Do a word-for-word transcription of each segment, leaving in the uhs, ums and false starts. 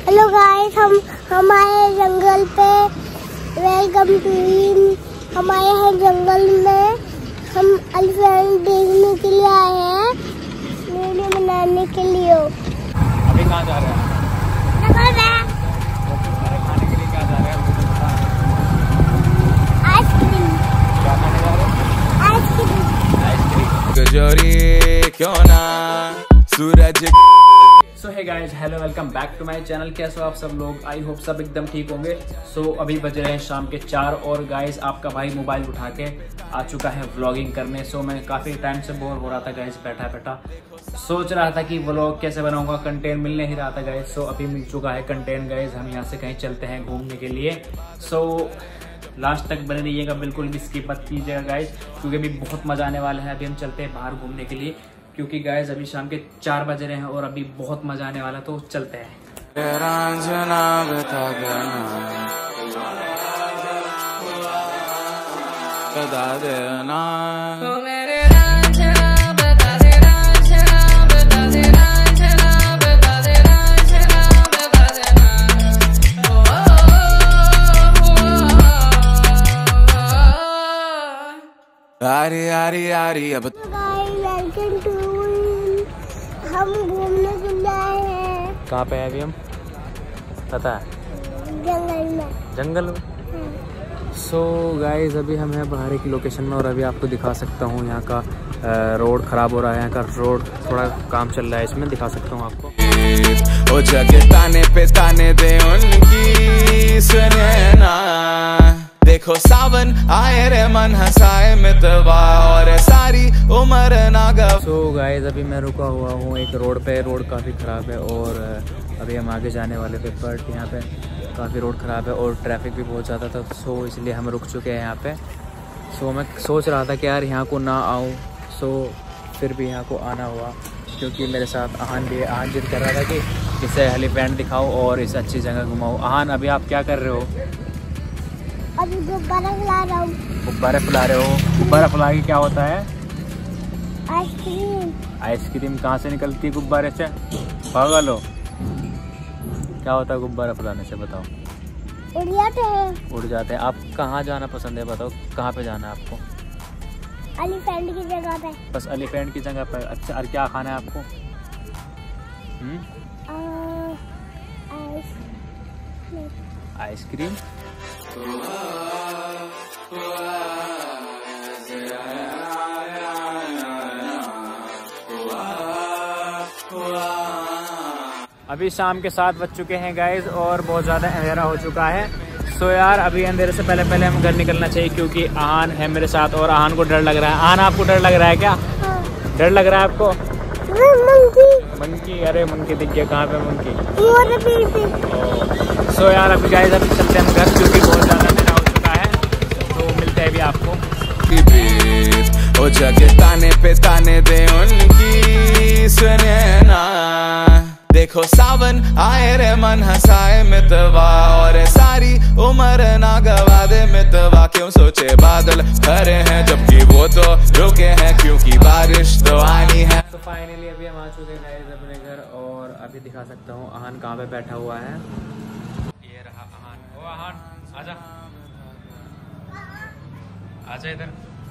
Hello guys, हम हमारे जंगल पे वेलकम टू इन। हमारे यहाँ जंगल में हम एलिफेंट देखने के लिए आए हैं, वीडियो बनाने के लिए। अभी कहाँ जा रहे हैं? खाने के लिए क्या जा रहे हैं? आइसक्रीम। क्या खाने जा रहे हैं? आइसक्रीम। आइसक्रीम। गजोरी क्यों ना Suraj. So hey guys, hello, welcome back to my channel. कैसे हो आप सब लोग? आई होप सब एकदम ठीक होंगे। सो so, अभी बज रहे हैं शाम के चार और गाइस आपका भाई मोबाइल उठा के आ चुका है व्लॉगिंग करने। सो so, मैं काफ़ी टाइम से बोर हो रहा था गाइस, बैठा बैठा सोच रहा था कि व्लॉग कैसे बनाऊंगा, कंटेंट मिल नहीं रहा था गाइस। सो so, अभी मिल चुका है कंटेंट गाइस। हम यहाँ से कहीं चलते हैं घूमने के लिए। सो so, लास्ट तक बने रहिएगा, बिल्कुल भी स्किप मत कीजिएगा गाइस, क्योंकि अभी बहुत मजा आने वाला है। अभी हम चलते हैं बाहर घूमने के लिए, क्योंकि गाइस अभी शाम के चार बज रहे हैं और अभी बहुत मजा आने वाला, तो चलते हैं। बता देना आरी आरी आरी अब वेलकम टू इन। हम घूमने के लिए आए हैं। कहाँ पे है अभी हम? पता है? जंगल में। जंगल में। सो so, गाइस अभी हम हैं बाहर की लोकेशन में और अभी आपको दिखा सकता हूँ यहाँ का रोड खराब हो रहा है। यहाँ का रोड थोड़ा काम चल रहा है, इसमें दिखा सकता हूँ आपको। ओ जगह ताने पे ताने दे उनकी सुने ना, देखो सावन आए रे मन हंसाए मितवा और सारी उम्र ना गवा। सो गाइस अभी मैं रुका हुआ हूँ एक रोड पे। रोड काफ़ी ख़राब है और अभी हम आगे जाने वाले थे, बट यहाँ पे काफ़ी रोड ख़राब है और ट्रैफिक भी बहुत ज़्यादा था। सो इसलिए हम रुक चुके हैं यहाँ पे। सो मैं सोच रहा था कि यार यहाँ को ना आऊँ, सो फिर भी यहाँ को आना हुआ, क्योंकि मेरे साथ आहान भी आहान जिद कर रहा था कि इसे एलिफेंट दिखाओ और इस अच्छी जगह घुमाओ। आहान अभी आप क्या कर रहे हो? अभी गुब्बारा फुला रहा हूँ। गुब्बारे फुला रहे हो? गुब्बारा फुला के क्या होता है? आइसक्रीम। आइसक्रीम कहाँ से निकलती है गुब्बारे से? पागल हो? क्या होता है गुब्बारा फुलाने से, बताओ? उड़ जाते हैं। उड़ जाते हैं। आप कहाँ जाना पसंद है, बताओ कहाँ पे जाना है आपको? एलिफेंट की जगह पे। बस एलिफेंट की जगह पर। अच्छा, और क्या खाना है आपको? हम्म आइसक्रीम। अभी शाम के सात बज चुके हैं गाइज और बहुत ज़्यादा अंधेरा हो चुका है। सो यार अभी अंधेरे से पहले पहले हम घर निकलना चाहिए, क्योंकि आहान है मेरे साथ और आहान को डर लग रहा है। आहान आपको डर लग रहा है क्या? हाँ। डर लग रहा है आपको? मंकी। मंकी? अरे मंकी दिख गया। कहाँ पे मंकी? पे। सो यार अभी गाइज अभी चलते हैं घर, क्योंकि बहुत ज़्यादा अंधेरा हो चुका है। तो मिलते हैं अभी आपको। ओ जगह ताने पे ताने दे उनकी सुने ना, देखो सावन आए रे मन हंसाए मितवा और सारी उम्र ना गवा दे मितवा। क्यों सोचे बादल खड़े हैं जबकि वो तो रुके हैं, क्योंकि बारिश तो आनी है। तो फाइनली अभी हम आ चुके हैं गाइस अपने घर और अभी दिखा सकता हूँ आहान कहाँ पे बैठा हुआ है। ये रहा आहान। ओ आहान आजा, आजा इधर।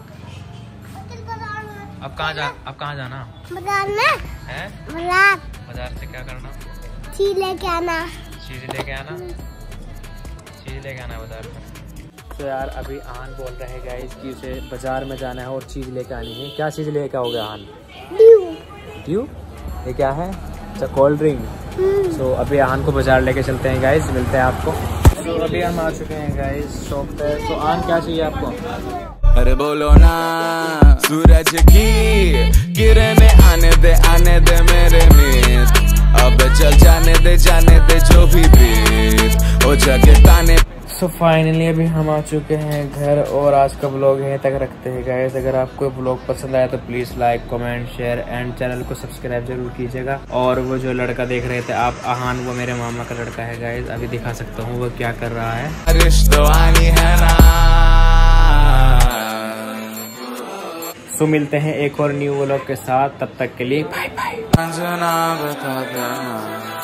अब कहाँ जा अब कहाँ जाना? बाजार में। है? बाजार। बाजार से क्या करना? चीज लेके आना। चीज लेके आना? चीज लेके आना बाजार में। तो यार अभी आहान बोल रहे हैं गाइस कि उसे बाजार में जाना है और चीज लेके आनी है। क्या चीज लेके आओगे आहान? ड्यू। ड्यू? ये क्या है? अच्छा, कोल्ड ड्रिंक। सो अभी आहान को बाजार लेके चलते हैं गाइस, मिलते हैं आपको। तो अभी हम आ चुके हैं गाइस शॉप पे। तो आहान क्या चाहिए आपको? अरे बोलो ना, सूरज की किरणें आने दे आने दे मेरे मीत, अब चल जाने दे जाने दे जो भी बीत ओ जगह ताने। सो फाइनली अभी हम आ चुके हैं घर और आज का ब्लॉग यहीं तक रखते हैं गाइस। अगर आपको ब्लॉग पसंद आया तो please like comment share and channel को सब्सक्राइब जरूर कीजिएगा। और वो जो लड़का देख रहे थे आप आहान, वो मेरे मामा का लड़का है गाइस। अभी दिखा सकता हूँ वो क्या कर रहा है। रिश्तवानी है ना। सो मिलते हैं एक और न्यू व्लॉग के साथ, तब तक के लिए बाय बाय। अंजना बता देना।